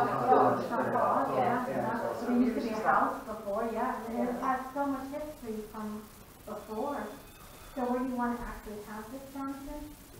it's front door, Yeah. There used to be a house before, yeah, and it has so much history from before. So where do you want to actually have this, Jonathan?